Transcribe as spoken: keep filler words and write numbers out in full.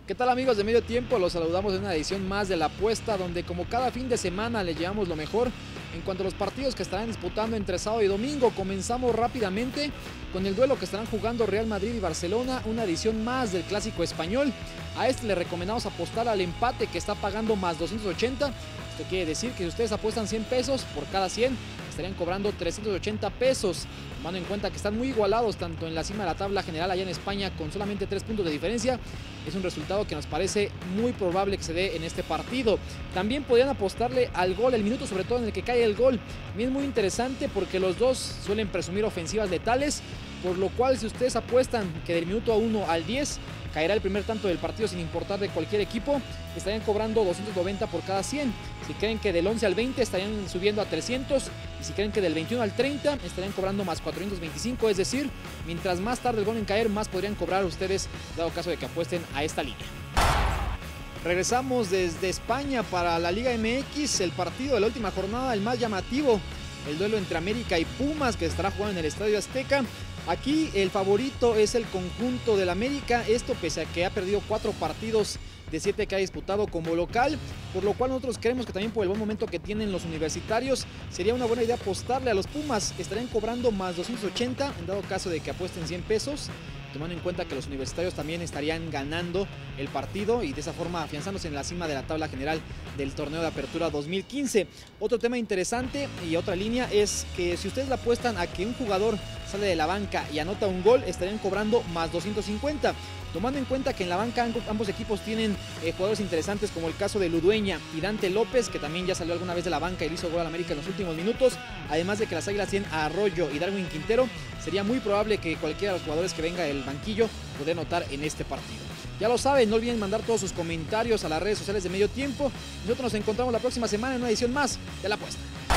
¿Qué tal, amigos de Medio Tiempo? Los saludamos en una edición más de La Apuesta, donde como cada fin de semana les llevamos lo mejor en cuanto a los partidos que estarán disputando entre sábado y domingo. Comenzamos rápidamente con el duelo que estarán jugando Real Madrid y Barcelona, una edición más del Clásico Español. A este le recomendamos apostar al empate, que está pagando más doscientos ochenta. Esto quiere decir que si ustedes apuestan cien pesos, por cada cien estarían cobrando trescientos ochenta pesos. Tomando en cuenta que están muy igualados tanto en la cima de la tabla general allá en España, con solamente tres puntos de diferencia, es un resultado que nos parece muy probable que se dé en este partido. También podrían apostarle al gol, el minuto sobre todo en el que cae el gol. También es muy interesante porque los dos suelen presumir ofensivas letales, por lo cual si ustedes apuestan que del minuto uno al diez caerá el primer tanto del partido sin importar de cualquier equipo, estarían cobrando doscientos noventa por cada cien. Si creen que del once al veinte estarían subiendo a trescientos, y si creen que del veintiuno al treinta estarían cobrando más cuatrocientos veinticinco, es decir, mientras más tarde el gol en caer, más podrían cobrar ustedes, dado caso de que apuesten a esta línea. Regresamos desde España para la Liga M X, el partido de la última jornada, el más llamativo, el duelo entre América y Pumas, que estará jugando en el Estadio Azteca. Aquí el favorito es el conjunto del América, esto pese a que ha perdido cuatro partidos de siete que ha disputado como local, por lo cual nosotros creemos que también por el buen momento que tienen los universitarios, sería una buena idea apostarle a los Pumas. Estarían cobrando más doscientos ochenta en dado caso de que apuesten cien pesos, tomando en cuenta que los universitarios también estarían ganando el partido y de esa forma afianzándose en la cima de la tabla general del torneo de apertura dos mil quince. Otro tema interesante y otra línea es que si ustedes le apuestan a que un jugador sale de la banca y anota un gol, estarían cobrando más doscientos cincuenta. Tomando en cuenta que en la banca ambos equipos tienen eh, jugadores interesantes como el caso de Ludueña y Dante López, que también ya salió alguna vez de la banca y le hizo gol al América en los últimos minutos, además de que las Águilas tienen a Arroyo y Darwin Quintero, sería muy probable que cualquiera de los jugadores que venga del banquillo pueda anotar en este partido. Ya lo saben, no olviden mandar todos sus comentarios a las redes sociales de Medio Tiempo. Nosotros nos encontramos la próxima semana en una edición más de La Apuesta.